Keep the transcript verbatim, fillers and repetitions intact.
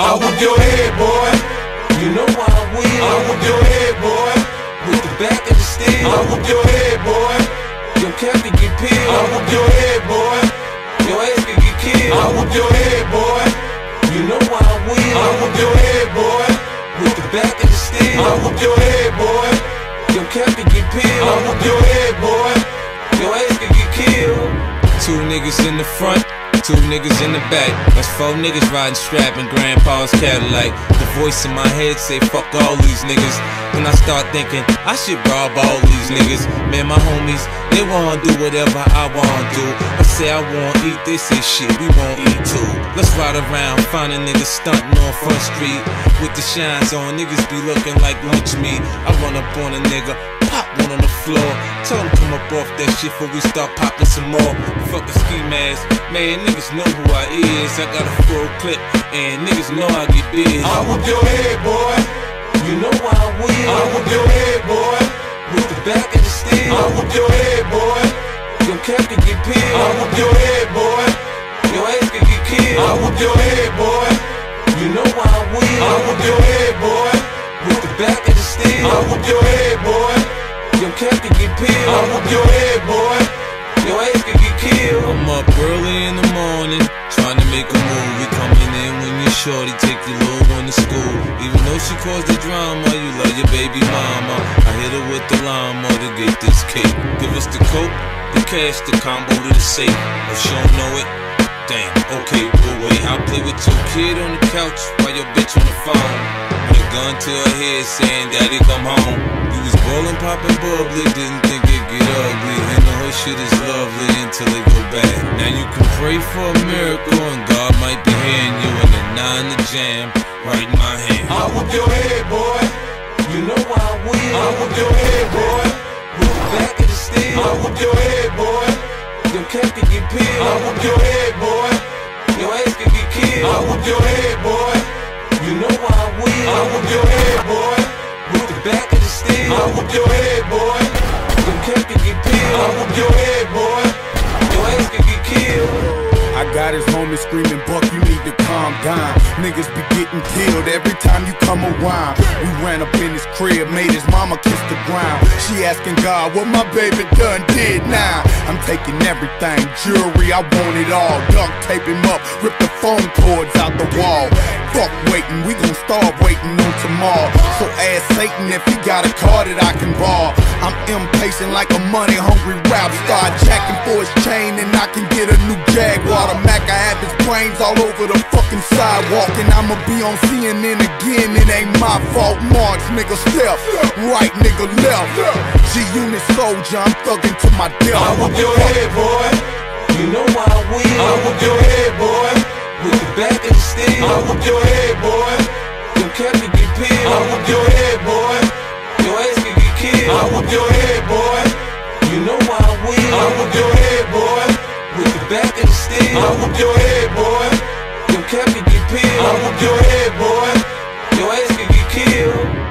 I whoop your head, boy. You know why I will. I whoop your head, boy. With the back of the steel. I whoop your head, boy. Your cap can get peeled. I whoop your head, boy. Your ass can get killed. I whoop your head, boy. You know why I will. I whoop your head, boy. With the back of the steel. I whoop your head, boy. Your cap can get peeled. I whoop your head, boy. Your ass can get killed. Two niggas in the front, two niggas in the back. That's four niggas riding strap in grandpa's Cadillac. The voice in my head say fuck all these niggas. Then I start thinking I should rob all these niggas. Man, my homies, they wanna do whatever I wanna do. I say I wanna eat, they say shit, we won't eat too. Let's ride around, find a nigga stunting on Front Street with the shines on. Niggas be looking like lunch meat. I run up on a nigga, pop one on the floor. Tell him come up off that shit before we start popping some more. Fuck a ski mask, man, niggas know who I is. I got a full clip, and niggas know I get big. I whoop your head, boy. You know why I will. I whoop your head, boy. With the back of the steel. I whoop your head, boy. Your cap can get peeled. I whoop your head, boy. Your ass can get killed. I whoop your head, boy. You know why I will. I whoop your head, boy. With the back of the steel. I whoop your head, boy. Your cap can get peeled. I whoop your head, boy. Your ass can get killed. I'm up early in the morning, trying to make a move. We coming in when you're shorty, take your little one to school. Even though she caused the drama, you love your baby mama. I hit her with the lawnmower to get this cake. Give us the coke, the cash, the combo to the safe. If she don't know it, damn, okay, we'll wait. I'll play with your kid on the couch while your bitch on the phone. With a gun to her head saying, daddy come home. You was ballin', poppin' bubbly, didn't think it'd get ugly. And the whole shit is lovely until it go bad. Now you can pray for a miracle and God might be hearing you in the nine to jam right in my hand. I whoop your head, boy. You know why I will. I whoop your head, boy. With the back of the steel. I whoop your head, boy. Your cap can get peeled. I whoop your head, boy. Your ass can get killed. I whoop your head, boy. You know why I will. I whoop your head, boy. With the back of the steel. I whoop your head, boy. Your cap can get peeled. I whoop your head, boy. Your ass can get killed. I got his homies screaming, Buck, you need to calm down. Niggas be getting killed every time you come around. We ran up in his crib, made his mama kiss the ground. She asking God what my baby done did now. I'm taking everything, jewelry, I want it all. Duct tape him up, rip the phone cords out the wall. Fuck waiting, we gon' start waiting on tomorrow. So ask Satan if he got a car that I can borrow. I'm impatient like a money-hungry rap star. Jacking for his chain and I can get a new Jaguar. The Mac, I have his brains all over the fucking sidewalk. And I'ma be on C N N again, it ain't my fault. March, nigga, step, right, nigga, left. G-Unit soldier, I'm thugging to my death. I whoop your head, boy. You know why I will. I whoop your head, boy. With the back of the steel. I whoop your head, boy. Your cap can get peeled. I whoop your head, boy. Your ass can get killed. I whoop your head, boy. You know why I will. I whoop your head, boy. With the back of the steel. I whoop your head, boy. Your cap can get peeled. I whoop your head, boy. Your ass can get killed.